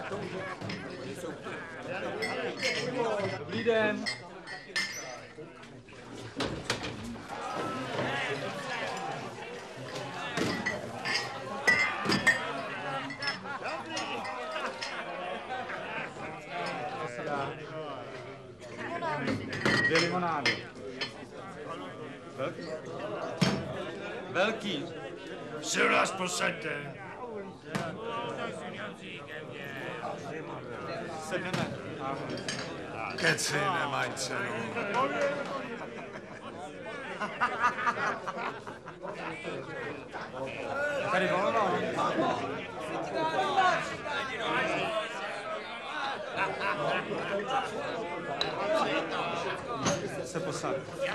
Dobrý den. Dvě limonády. Velký. Si u nás posaďte. Sedneme. Keci nemají cenu. Tady volno. Se posad.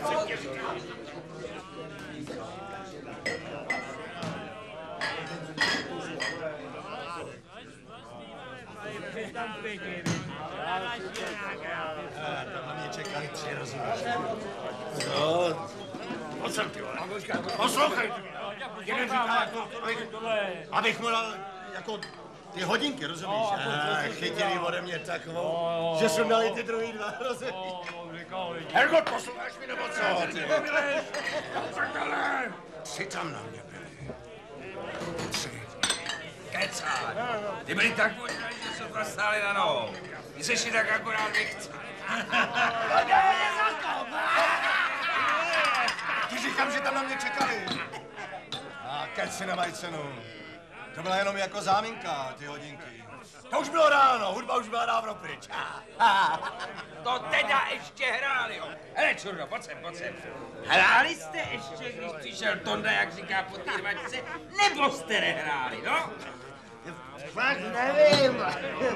Tam na mě čekali 3, rozumíš? No, pojď sem, ty vole. Poslouchej, ty vole. Jeden říká, abych mu dal jako ty hodinky, rozumíš? Chytili ode mě takovou, že jsem dali ty druhý 2, rozumíš? Hergot, posloucháš mi nebo co? Ty vole. Tři tam na mě byli. 3. Kecá. Ty byli tak možná, že jsou stáli na nohou. Ty seš si tak akorát nechce. Ty říkám, že tam na mě čekali. A keci nemají cenu. To byla jenom jako záminka, ty hodinky. To už bylo ráno, hudba už byla dávno pryč. To teda ještě hráli, jo. Hele, čurno, pojď sem. Hráli jste ještě, když přišel Tonda, jak říká po té rvačce, nebo jste nehráli, no? Fakt nevím.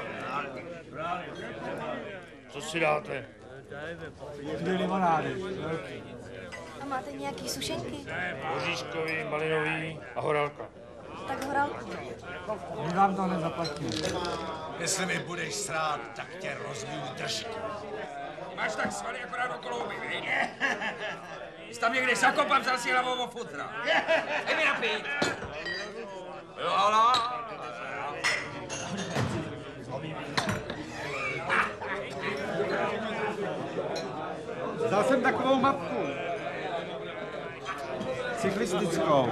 Co si dáte? 2 limonády. Velký. A máte nějaký sušenky? Oříškový, malinový a horálka. Tak horálku. My vám to nezaplatíme. Jestli mi budeš srát, tak tě rozbiju držku. Máš tak svaly akorát okolo huby, viď? Jsi tam někde zakopal, vzal si hlavou o futra. Dej mi napít. Jo, hala. Vzal jsem takovou mapku. Cyklistickou.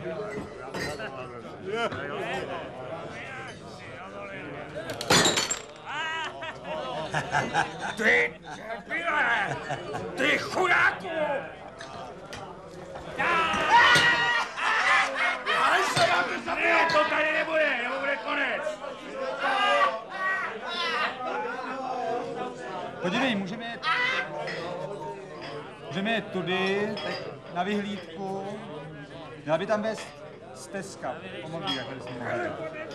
Ty debile! Ty chudáku! Ne, to tady nebude, nebo bude konec. Podívej, můžeme jet tudy, na vyhlídku. Měla by tam vést stezka. Pomohli, jak jsme mohli.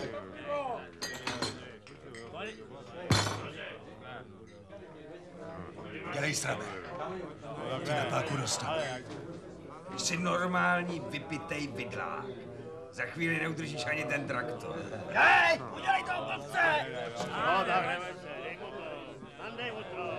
Dělej srabe. Ti na páku dostanu. Jsi normální vypitej vidlá. Za chvíli neudržíš ani ten traktor. Hej, udělej toho blbce! No, tak nebojte, mandej mu to.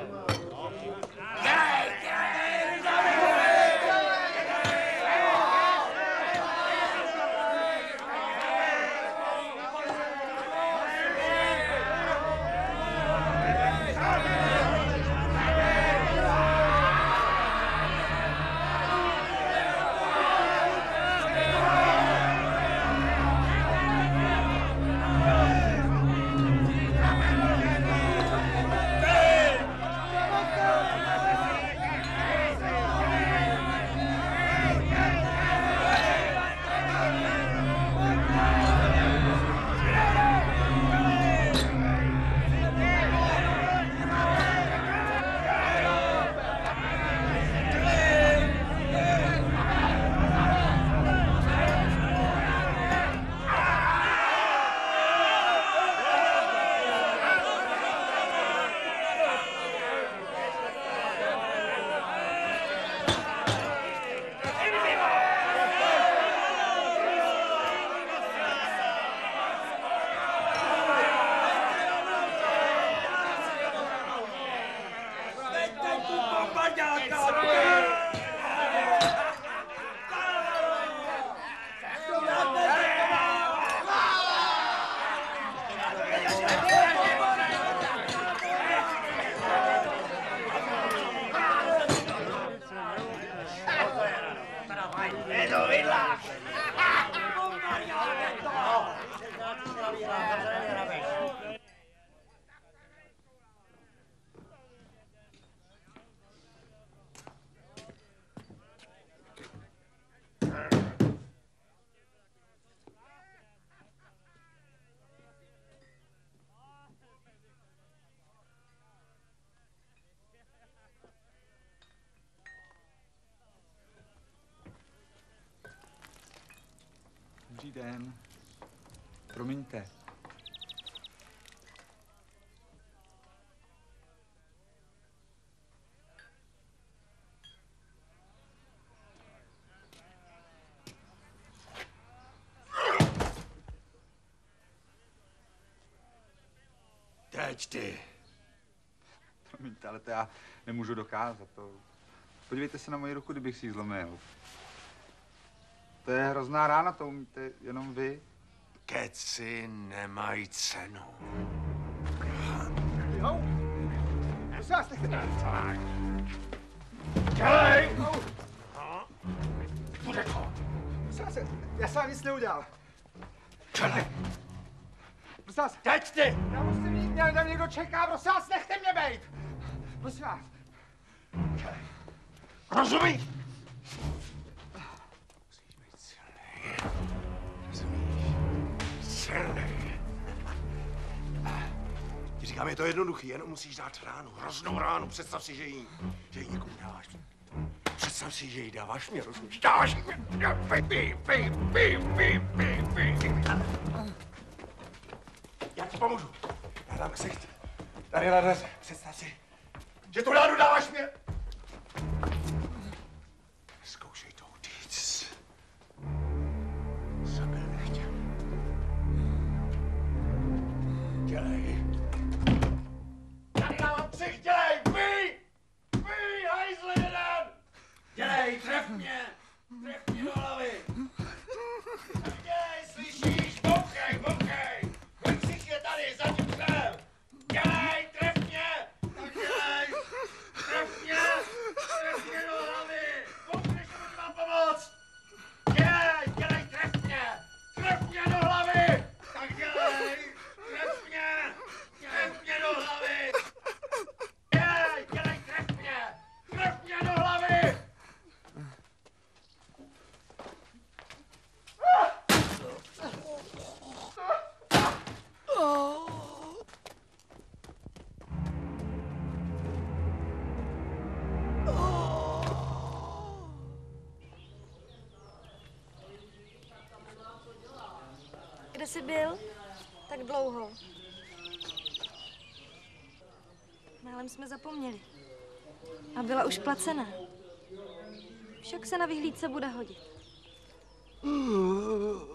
Dobrý den. Promiňte. Teď ty. Promiňte, ale to já nemůžu dokázat. Podívejte se na moji ruku, kdybych si ji zlomil. To je hrozná rána, to umíte jenom vy. Keci nemají cenu. Jo? Prosím vás, nechte mě. Dělej! Bude to. Prosím vás, já jsem vám nic neudělal. Dělej! Prosím vás, Teď ty! já musím jít, mě tam někdo čeká, prosím vás, nechte mě bejt. Prosím vás. Rozumíš? Musíš být silnej. Rozumíš? Silnej. Ti říkám, je to jednoduchý, jenom musíš dát ránu, hroznou ránu. Představ si, že jí někomu dáváš. Představ si, že jí dáváš mě, rozumíš? Dáváš mě. Já ti pomůžu. Já dám ksicht. Tady na dveře. Představ si, že tu ránu dáváš mě. Zkoušej to utíct. Zabil bych tě. Dělej. Tady dávám ksicht, dělej! Pij! Pij, hajzle jeden! Dělej, tref mě! Tref mě do hlavy! Tak dělej, slyšíš? Bouchej, bouchej! Ten ksicht je tady, za tím dřem! Dělej, tref mě! Tak dělej! Tref mě! Tref mě do hlavy! Bouchneš, aby vám pomoct! Dělej, dělej, tref mě! Tref mě do hlavy! Tak dělej! Tref mě! Tref mě do hlavy! Dělej, dělej, tref mě! Tref mě do hlavy! Kde jsi byl? Tak dlouho. Málem jsme zapomněli. A byla už placená. Však se na vyhlídce bude hodit.